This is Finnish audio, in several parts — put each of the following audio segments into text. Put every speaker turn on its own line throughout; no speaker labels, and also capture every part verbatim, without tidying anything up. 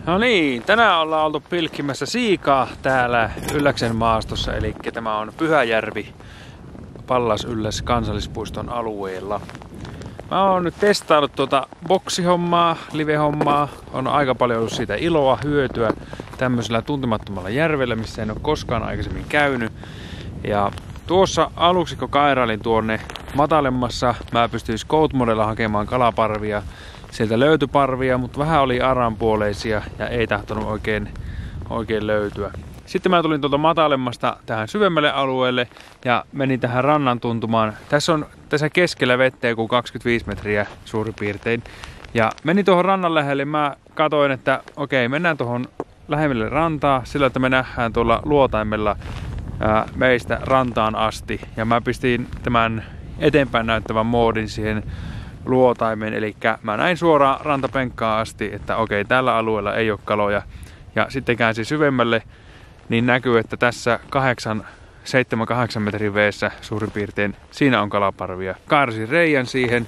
No niin, tänään ollaan oltu pilkkimässä siikaa täällä Ylläksen maastossa, eli tämä on Pyhäjärvi Pallas-Ylläs kansallispuiston alueella. Mä oon nyt testaillut tuota boksihommaa, live-hommaa. On aika paljon ollut siitä iloa, hyötyä tämmöisellä tuntemattomalla järvellä, missä en ole koskaan aikaisemmin käynyt. Ja tuossa aluksi kun kairailin tuonne matalemmassa, mä pystyin scout modella hakemaan kalaparvia. Sieltä löytyi parvia, mutta vähän oli aranpuoleisia ja ei tahtonut oikein, oikein löytyä. Sitten mä tulin tuolta matalemmasta tähän syvemmälle alueelle ja menin tähän rannan tuntumaan. Tässä on tässä keskellä vettä joku kaksikymmentäviisi metriä suurin piirtein. Ja menin tuohon rannan lähelle. Mä katoin, että okei, mennään tuohon lähemmälle rantaa sillä, että me nähdään tuolla luotaimella ää, meistä rantaan asti. Ja mä pistin tämän eteenpäin näyttävän moodin siihen luotaimen, eli mä näin suoraan rantapenkkaan asti, että okei, tällä alueella ei ole kaloja. Ja sitten käänsin syvemmälle, niin näkyy, että tässä seitsemän kahdeksan metrin veessä suurin piirtein siinä on kalaparvia. Kaarsin reijän siihen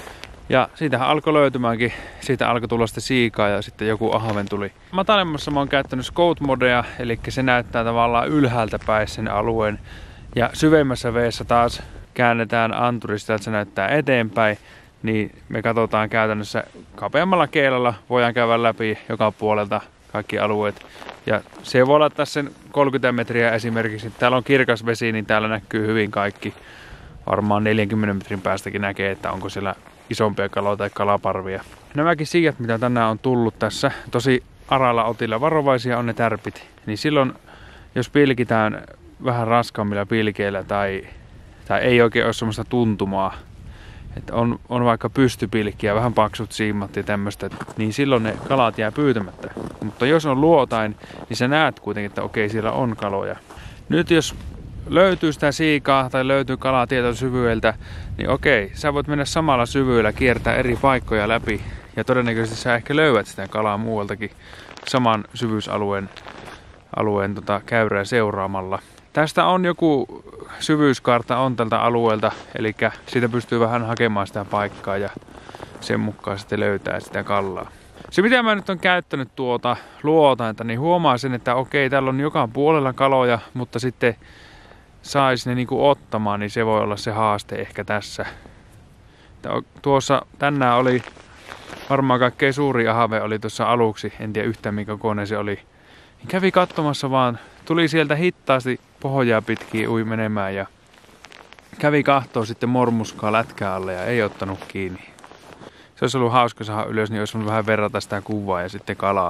ja siitähän alkoi löytymäänkin, siitä alkoi tulla sitten siikaa ja sitten joku ahven tuli. Matalemmassa mä oon käyttänyt scout modea, eli se näyttää tavallaan ylhäältä päin sen alueen. Ja syvemmässä veessä taas käännetään anturista, että se näyttää eteenpäin. Niin me katsotaan käytännössä kapeammalla keilalla, voidaan käydä läpi joka puolelta kaikki alueet. Ja se voi olla tässä sen kolmekymmentä metriä esimerkiksi. Täällä on kirkas vesi, niin täällä näkyy hyvin kaikki. Varmaan neljänkymmenen metrin päästäkin näkee, että onko siellä isompia kaloja tai kalaparvia. Nämäkin siijat, mitä tänään on tullut tässä, tosi aralla otilla varovaisia on ne tärpit. Niin silloin, jos pilkitään vähän raskaammilla pilkeillä tai, tai ei oikein ole semmoista tuntumaa, että on, on vaikka pystypilkkiä, vähän paksut siimat ja tämmöistä, niin silloin ne kalat jää pyytämättä. Mutta jos on luotain, niin sä näet kuitenkin, että okei, siellä on kaloja. Nyt jos löytyy sitä siikaa tai löytyy kalaa tietyn syvyeltä, niin okei, sä voit mennä samalla syvyydellä, kiertää eri paikkoja läpi. Ja todennäköisesti sä ehkä löydät sitä kalaa muualtakin saman syvyysalueen alueen, tota, käyrää seuraamalla. Tästä on joku syvyyskartta on tältä alueelta, eli siitä pystyy vähän hakemaan sitä paikkaa ja sen mukaan sitten löytää sitä kallaa. Se mitä mä nyt on käyttänyt tuota luotainta, niin huomaa sen, että okei, täällä on joka puolella kaloja, mutta sitten saisi ne niinku ottamaan, niin se voi olla se haaste ehkä tässä. Tuossa tänään oli varmaan kaikkein suuri ahave oli tuossa aluksi, en tiedä yhtään minkä kokoinen se oli. Kävi katsomassa vaan, tuli sieltä hittaasti pohjaa pitkin ui menemään ja kävi kahtoo sitten mormuskaa lätkää alle ja ei ottanut kiinni. Se olisi ollut hauska saada ylös, niin olisi voinut vähän verrata sitä kuvaa ja sitten kalaa.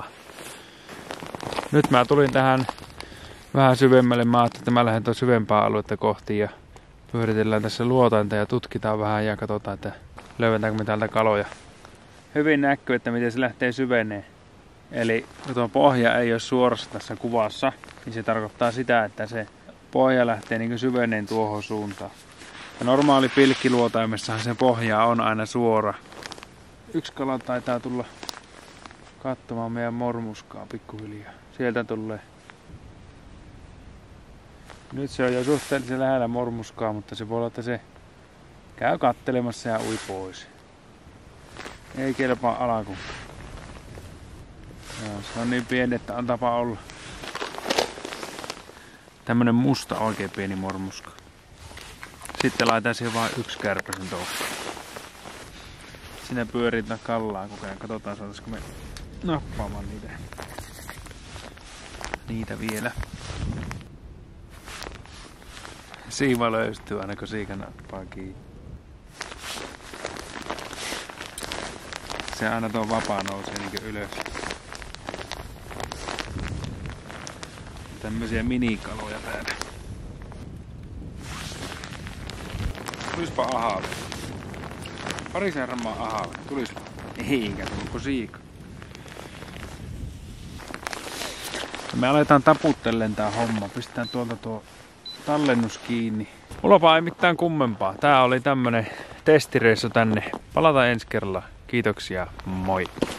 Nyt mä tulin tähän vähän syvemmälle. Mä ajattelin, että mä lähden tuon syvempää aluetta kohti ja pyöritellään tässä luotainta ja tutkitaan vähän ja katsotaan, että löydetäänkö me täältä kaloja. Hyvin näkyy, että miten se lähtee syveneen. Eli kun tuo pohja ei ole suorassa tässä kuvassa, niin se tarkoittaa sitä, että se pohja lähtee niin syveneen tuohon suuntaan. Ja normaali pilkkiluotaimessahan se pohja on aina suora. Yksi kala taitaa tulla katsomaan meidän mormuskaa pikkuhiljaa. Sieltä tulee. Nyt se on jo suhteellisen lähellä mormuskaa, mutta se voi olla, että se käy kattelemassa ja ui pois. Ei kelpaa alkuun. Joo, se on niin pieni, että on tapa olla. Tämmönen musta oikein pieni mormuska. Sitten laitan siihen vaan yksi kärpäsen tuohon. Sinä pyöritään kallaa koko ajan. Katsotaan saataisiko me nappaamaan niitä. Niitä vielä. Siiva löystyy aina kun siika nappaa kiinni. Se aina tuo vapaa nousee niin ylös. Tämmösiä minikaloja täällä. Tulispa ahave. Pari särmää ahave. Tulispa. Eikä tulko siika. Me aletaan taputtellen tää homma. Pistetään tuolta tuo tallennus kiinni. Mullapa ei mitään kummempaa. Tää oli tämmönen testireissu tänne. Palataan ensi kerralla. Kiitoksia. Moi.